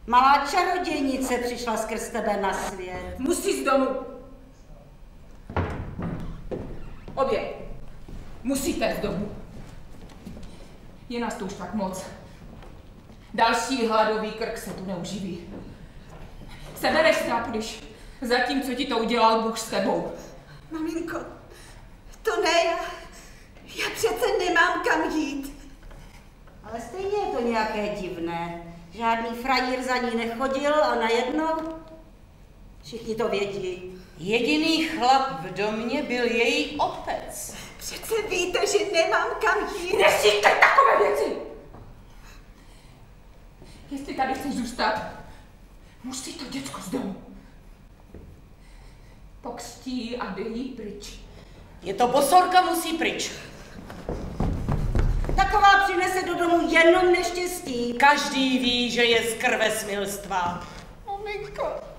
Malá čarodějnice přišla skrz tebe na svět. Musí z domu. Obě. Musíte z domu. Je nás tu už tak moc. Další hladový krk se tu neuživí. Sebereš se a půjdeš za tím, co ti to udělal Bůh s tebou. Maminko, to ne, já přece nemám kam jít. Ale stejně je to nějaké divné. Žádný frajír za ní nechodil a najednou všichni to vědí. Jediný chlap v domě byl její otec. Přece víte, že nemám kam jít. Nesíte takové věci! Jestli tady chceš zůstat, musí to děcko z domu. Pokřtí a dej jí pryč. Je to bosorka, musí pryč. Taková přinese do domu jenom neštěstí. Každý ví, že je z krve smilstva. Maminko,